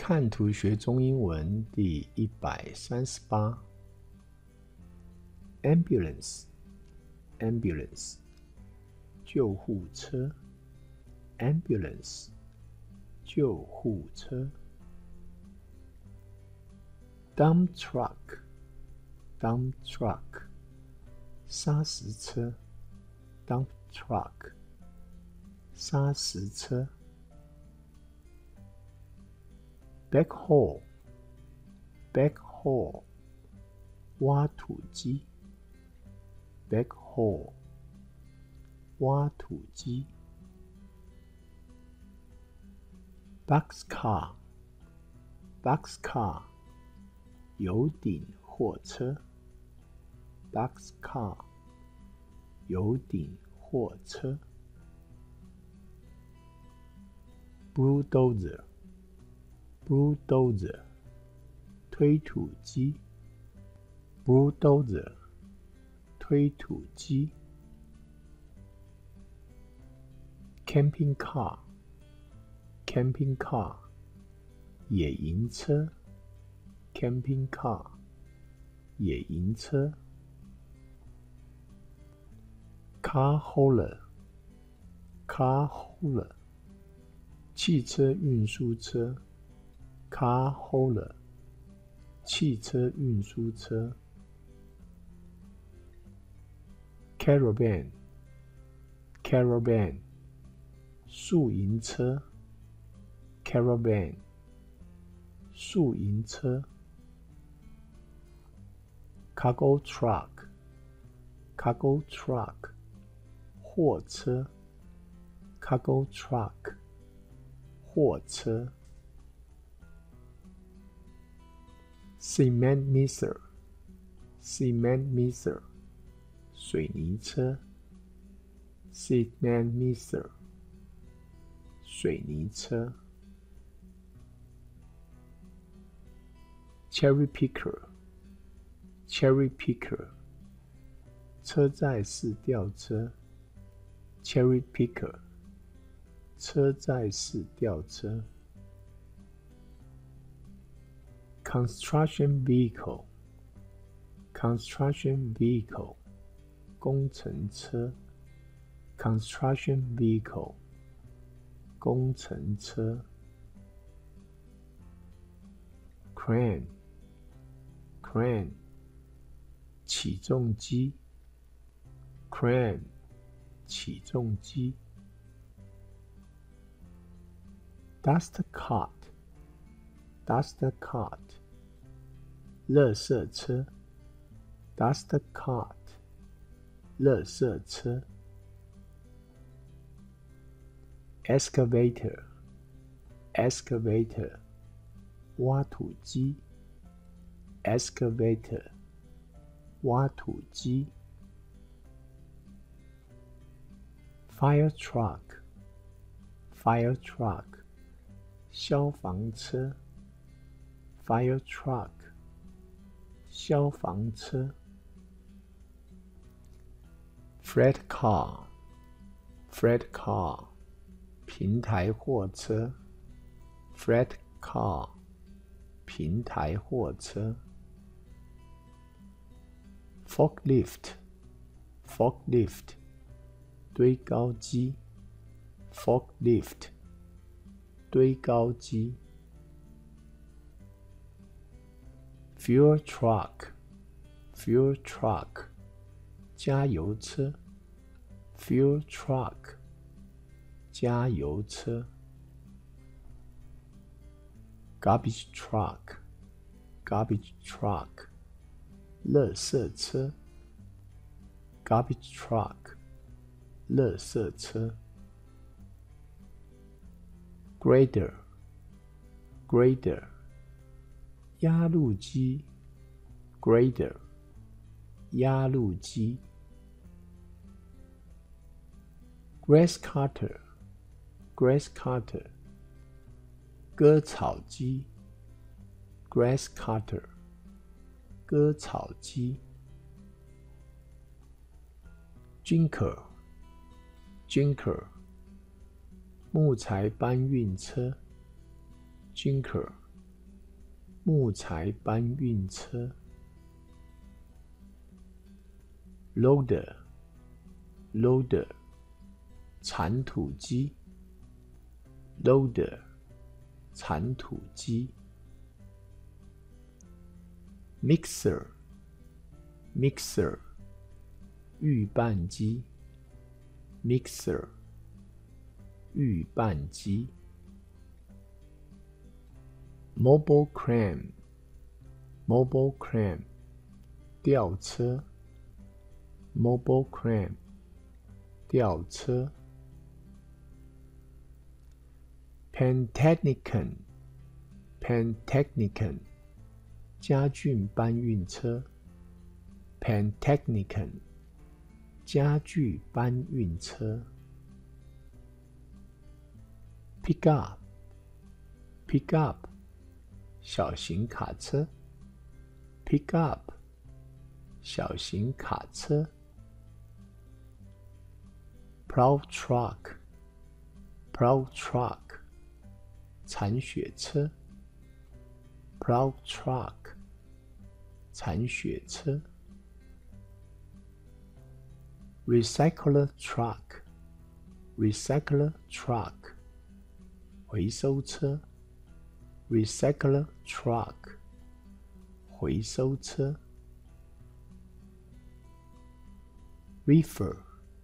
看图学中英文第138 Ambulance Ambulance 救护车 Ambulance 救护车 Dump truck Dump truck 砂石车 Dump truck 砂石车Backhoe Backhoe 挖土机 Backhoe 挖土机 Boxcar Boxcar 油顶货车 Boxcar 油顶货车 Bulldozer Bulldozer 推土机 Bulldozer 推土机 Camping car Camping car 野营车 Camping car 野营车 Car hauler Car hauler 汽车运输车 Car hauler 汽车运输车 Caravan Caravan 宿营车 Caravan 宿营车 Cargo truck Cargo truck 货车 Cargo truck 货车 Cement mixer Cement mixer 水泥车 Cement mixer 水泥车 Cherry picker Cherry picker 车载式吊车 Cherry picker 车载式吊车 Construction vehicle Construction vehicle 工程车 Construction vehicle 工程车 Crane Crane 起重机 Crane 起重机 Dust cart Dust cart 垃圾车 Dust cart 垃圾车 Excavator Excavator 挖土机 Excavator 挖土机 Fire truck Fire truck 消防车 Fire truck 消防车 Freight car Freight car 平台货车 Freight car 平台货车 Forklift Forklift 堆高机 Forklift 堆高机 Fuel truck Fuel truck 加油车 Fuel truck 加油车 Garbage truck Garbage truck 垃圾车 Garbage truck 垃圾车 Grader Grader 压路机 Grader 压路机 Grass cutter Grass cutter 割草机 Grass cutter 割草机 Jinker Jinker 木材搬运车 Jinker 木材搬运车。Loader, loader, 铲土机。Loader, 铲土机。Mixer, mixer, 预拌机。Mixer, 预拌机。Mobile crane, mobile crane, 吊车。Mobile crane, 吊车。Pantechnicon, Pantechnicon, 家具搬运车。Pantechnicon, 家具搬运车。Pick up, pick up, 小型卡车。Pick up, 小型卡车。Plow truck, plow truck, 铲雪车。Plow truck, 铲雪车。Recycler truck, recycler truck, 回收车。Recycler truck, 回收车。Reefer,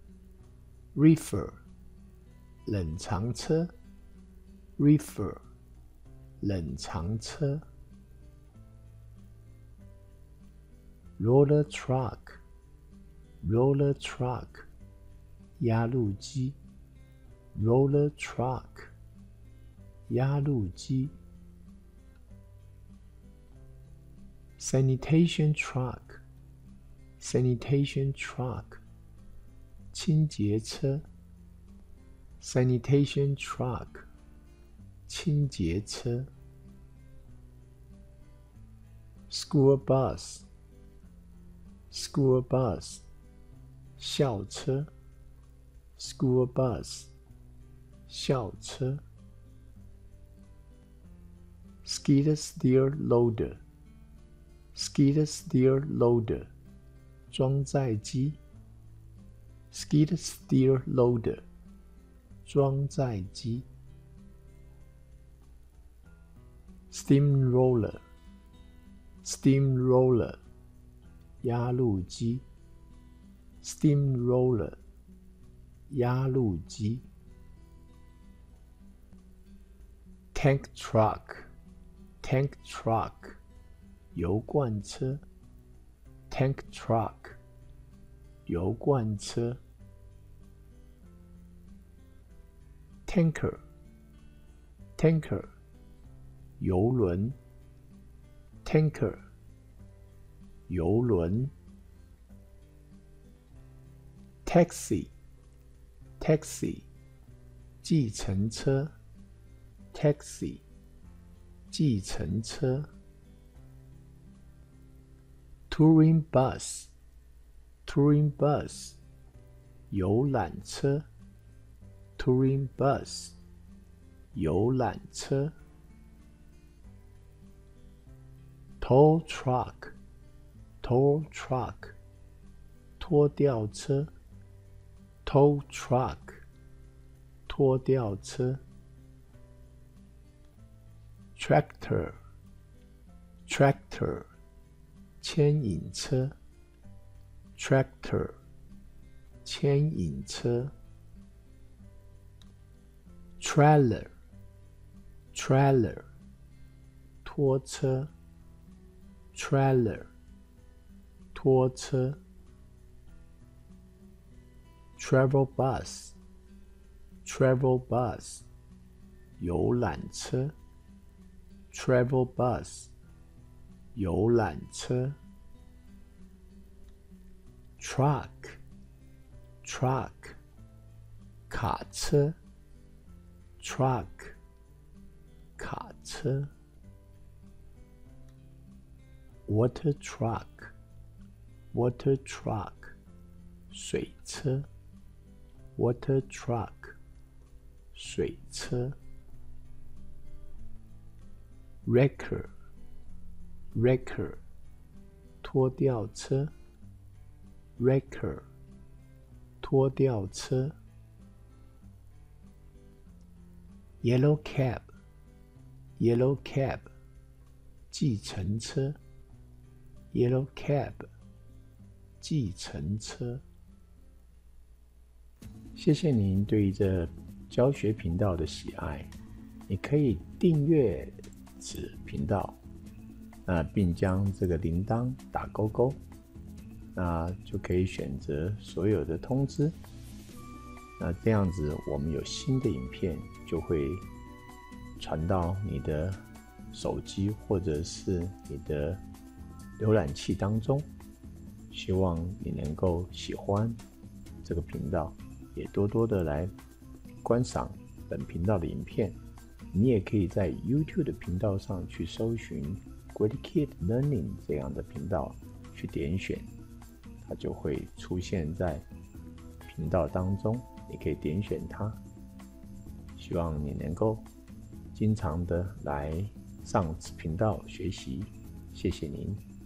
reefer, 冷藏车。Reefer, 冷藏车。Roller truck, roller truck, 压路机。Roller truck, 压路机。Sanitation truck, sanitation truck, 清洁车。Sanitation truck, 清洁车。School bus, school bus, 校车。School bus, 校车。Skid steer loader, skid steer loader, 装载机。Skid steer loader, 装载机。Steamroller, steamroller, 压路机。Steamroller, 压路机。Tank truck, tank truck, 油罐车。Tank truck, 油罐车。Tanker, tanker, 邮轮。Tanker, 邮轮。Taxi, taxi, 计程车。Taxi, 计程车。Touring bus, touring bus, 游览车。Touring bus, 游览车。Tow truck, tow truck, 拖吊车。Tow truck, 拖吊车。Tractor, tractor, 牵引车。Tractor, 牵引车。Trailer, trailer, 拖车。Trailer, 拖车。Travel bus, travel bus, 游览车。Travel bus, 游览车。Truck, truck, 卡车。Truck, 卡车。Water truck, water truck, 水车。Water truck, 水车。Wrecker, wrecker 拖吊车 wrecker 拖吊车 yellow cab yellow cab 计程车 yellow cab 计程车。谢谢您对这教学频道的喜爱，你可以订阅此频道，并将这个铃铛打勾勾，那就可以选择所有的通知。那这样子，我们有新的影片就会传到你的手机或者是你的浏览器当中。希望你能够喜欢这个频道，也多多的来观赏本频道的影片。你也可以在 YouTube 的频道上去搜寻 Great Kid Learning 这样的频道，去点选，它就会出现在频道当中，你可以点选它。希望你能够经常的来上此频道学习，谢谢您。